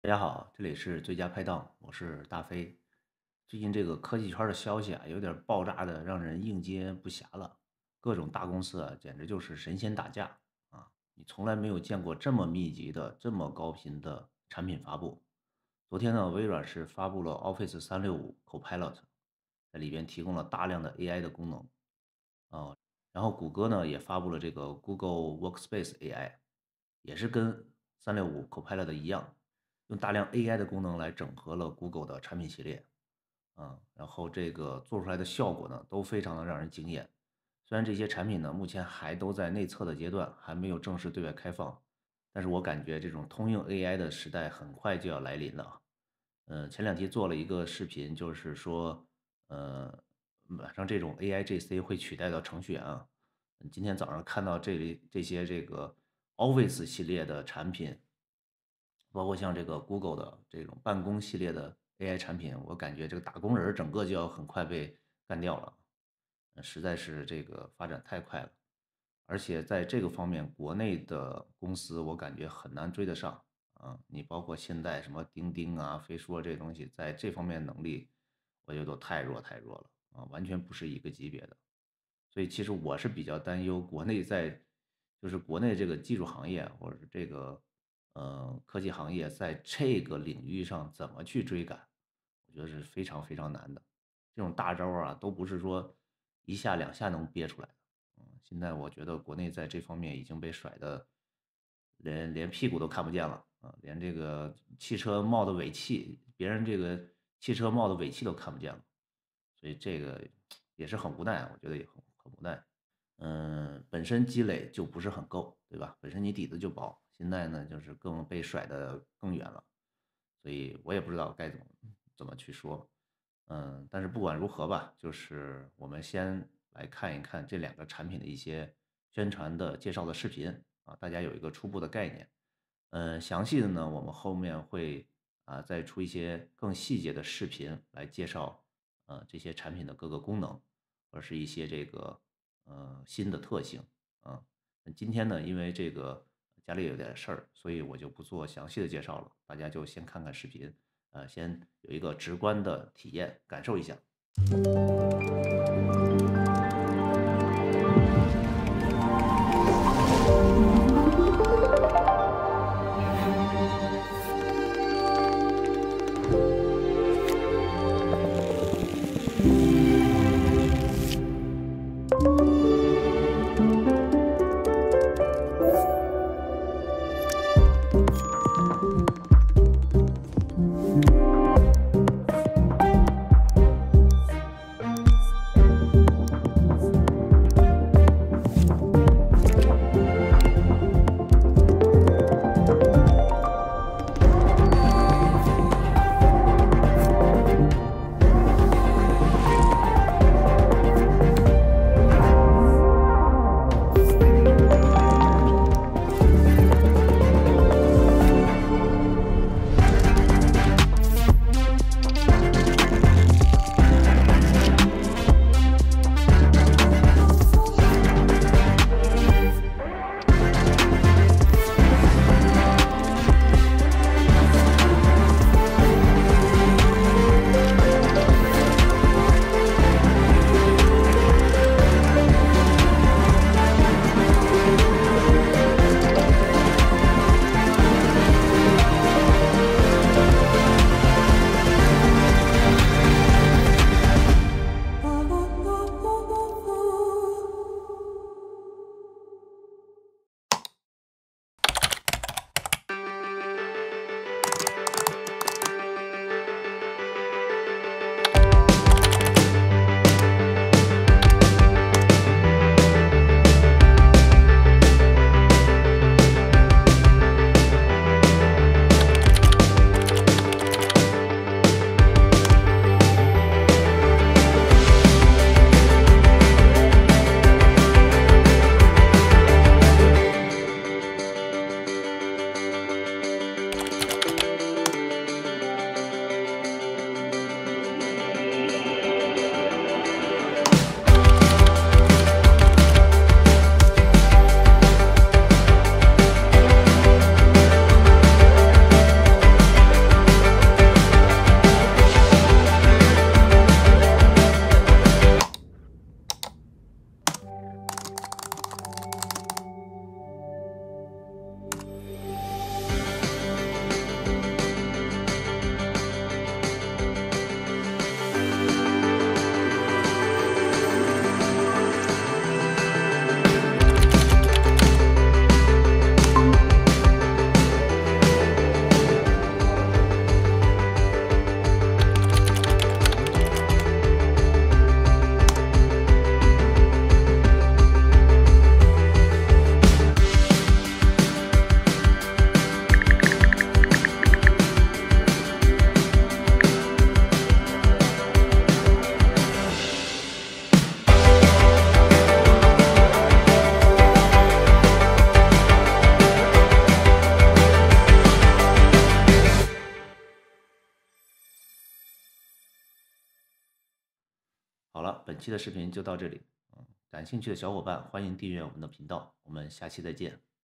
大家好，这里是最佳拍档，我是大飞。最近这个科技圈的消息啊，有点爆炸的让人应接不暇了。各种大公司啊，简直就是神仙打架啊！你从来没有见过这么密集的、这么高频的产品发布。昨天呢，微软是发布了 Office 365 Copilot，在里边提供了大量的 AI 的功能啊。然后谷歌呢也发布了这个 Google Workspace AI，也是跟365 Copilot 一样，用大量 AI 的功能来整合了 Google 的产品系列。然后这个做出来的效果呢，都非常的让人惊艳。虽然这些产品呢，目前还都在内测的阶段，还没有正式对外开放，但是我感觉这种通用 AI 的时代很快就要来临了。前两天做了一个视频，就是说，马上这种 AIGC 会取代到程序员啊。今天早上看到这些这个 Office 系列的产品，包括像这个 Google 的这种办公系列的 AI 产品，我感觉这个打工人整个就要很快被干掉了，实在是这个发展太快了，而且在这个方面，国内的公司我感觉很难追得上啊。你包括现在什么钉钉啊、飞书啊这东西，在这方面能力，我觉得都太弱了啊，完全不是一个级别的。所以其实我是比较担忧国内就是国内这个技术行业或者是这个科技行业在这个领域上怎么去追赶，我觉得是非常非常难的。这种大招啊，都不是说一下两下能憋出来的。现在我觉得国内在这方面已经被甩的连屁股都看不见了啊，连这个汽车冒的尾气，别人这个汽车冒的尾气都看不见了。所以这个也是很无奈，我觉得也很无奈。本身积累就不是很够，对吧？本身你底子就薄，现在呢就是更被甩得更远了，所以我也不知道该怎么去说。但是不管如何吧，就是我们先来看一看这两个产品的一些宣传的介绍的视频啊，大家有一个初步的概念。详细的呢，我们后面会再出一些更细节的视频来介绍这些产品的各个功能，或者是一些这个新的特性啊。那今天呢，因为这个家里有点事儿，所以我就不做详细的介绍了，大家就先看看视频，先有一个直观的体验，感受一下。 好了，本期的视频就到这里，感兴趣的小伙伴欢迎订阅我们的频道，我们下期再见。